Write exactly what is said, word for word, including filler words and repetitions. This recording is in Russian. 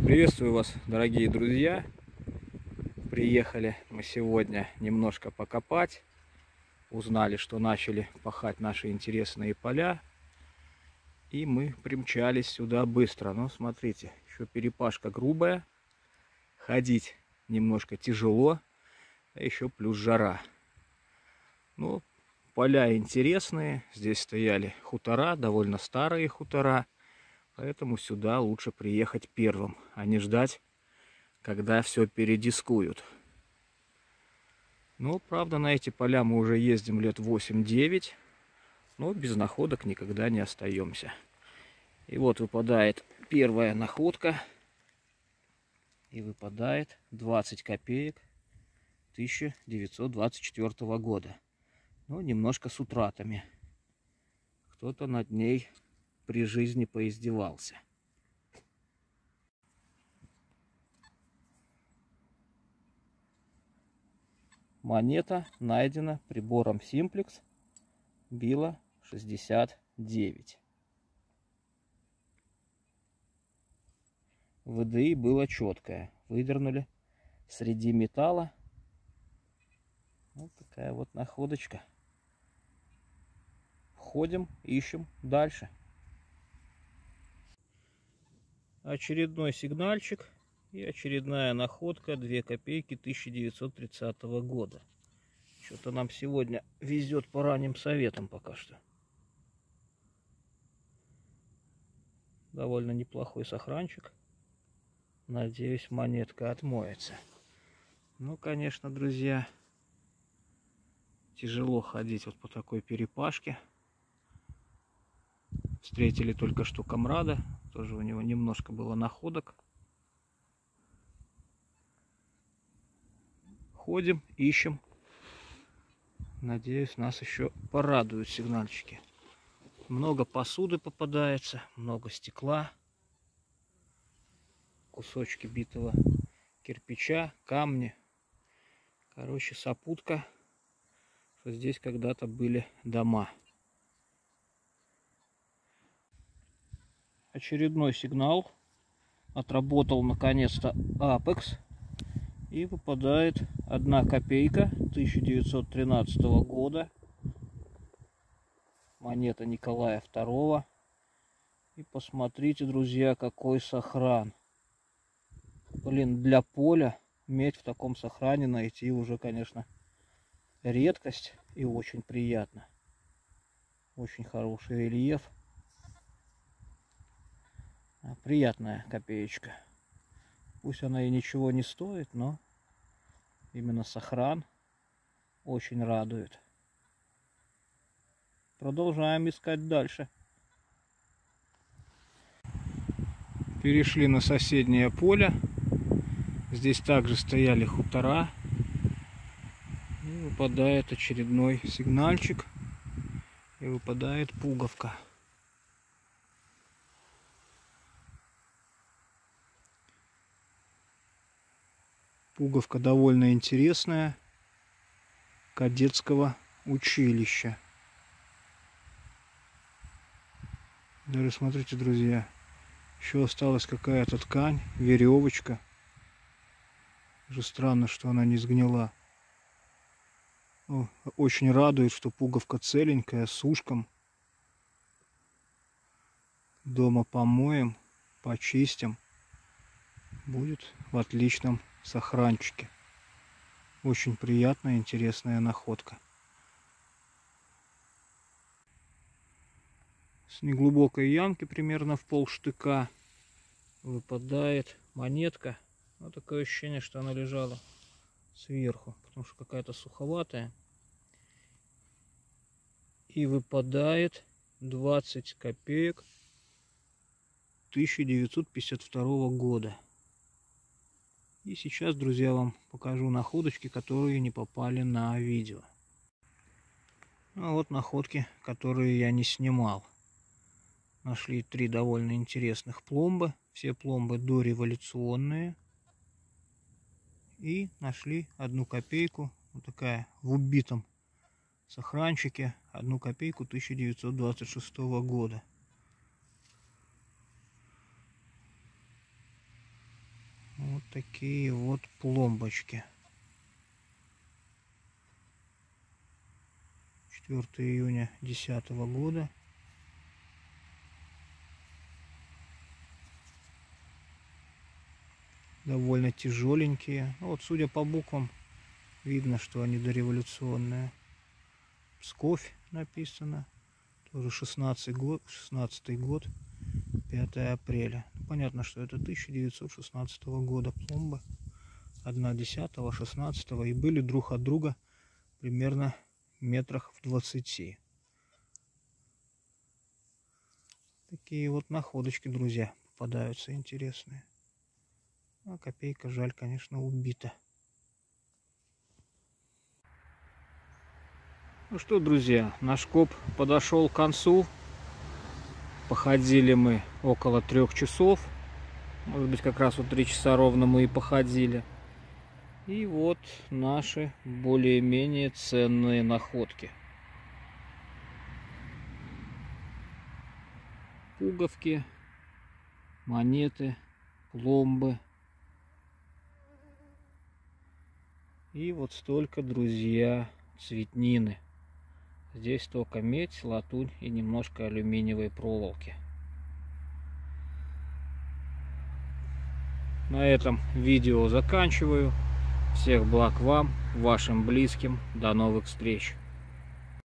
Приветствую вас, дорогие друзья. Приехали мы сегодня немножко покопать. Узнали, что начали пахать наши интересные поля. И мы примчались сюда быстро. Но смотрите, еще перепашка грубая. Ходить немножко тяжело. А еще плюс жара. Ну, поля интересные. Здесь стояли хутора, довольно старые хутора. Поэтому сюда лучше приехать первым, а не ждать, когда все передискуют. Но, правда, на эти поля мы уже ездим лет восемь-девять, но без находок никогда не остаемся. И вот выпадает первая находка, и выпадает двадцать копеек тысяча девятьсот двадцать четвёртого года. Ну, немножко с утратами. Кто-то над ней при жизни поиздевался. Монета найдена прибором Simplex, била шестьдесят девять. ВДИ было четкое. Выдернули среди металла. Вот такая вот находочка. Ходим, ищем дальше. Очередной сигнальчик и очередная находка, две копейки тысяча девятьсот тридцатого года. Что-то нам сегодня везет по ранним советам пока что. Довольно неплохой сохранчик. Надеюсь, монетка отмоется. Ну, конечно, друзья, тяжело ходить вот по такой перепашке. Встретили только что комрада. Тоже у него немножко было находок. Ходим, ищем. Надеюсь, нас еще порадуют сигнальчики. Много посуды попадается, много стекла. Кусочки битого кирпича, камни. Короче, сопутка, что здесь когда-то были дома. Очередной сигнал. Отработал наконец-то Apex. И выпадает одна копейка тысяча девятьсот тринадцатого года. Монета Николая второго. И посмотрите, друзья, какой сохран. Блин, для поля медь в таком сохране найти уже, конечно, редкость и очень приятно. Очень хороший рельеф. Приятная копеечка. Пусть она и ничего не стоит, но именно сохран очень радует. Продолжаем искать дальше. Перешли на соседнее поле. Здесь также стояли хутора. И выпадает очередной сигнальчик. И выпадает пуговка. Пуговка довольно интересная, кадетского училища. Даже смотрите, друзья, еще осталась какая-то ткань, веревочка. Уже странно, что она не сгнила. О, очень радует, что пуговка целенькая, с ушком. Дома помоем, почистим. Будет в отличном сохранчике. Очень приятная, интересная находка. С неглубокой ямки, примерно в полштыка, выпадает монетка. Вот такое ощущение, что она лежала сверху, потому что какая-то суховатая. И выпадает двадцать копеек тысяча девятьсот пятьдесят второго года. И сейчас, друзья, вам покажу находочки, которые не попали на видео. А вот находки, которые я не снимал. Нашли три довольно интересных пломбы. Все пломбы дореволюционные. И нашли одну копейку, вот такая в убитом сохранчике, одну копейку тысяча девятьсот двадцать шестого года. такие вот пломбочки. четвёртого июня две тысячи десятого года. Довольно тяжеленькие. Вот, судя по буквам, видно, что они дореволюционные. Псков написано. Тоже шестнадцатый год, шестнадцатый год, пятое апреля. Понятно, что это тысяча девятьсот шестнадцатого года пломбы. Одна десятого, шестнадцатого. И были друг от друга примерно метрах в двадцати. Такие вот находочки, друзья, попадаются интересные. А копейка, жаль, конечно, убита. Ну что, друзья, наш коп подошел к концу. Походили мы около трех часов. Может быть, как раз вот три часа ровно мы и походили. И вот наши более-менее ценные находки. Пуговки, монеты, пломбы. И вот столько, друзья, цветнины. Здесь только медь, латунь и немножко алюминиевой проволоки. На этом видео заканчиваю. Всех благ вам, вашим близким. До новых встреч.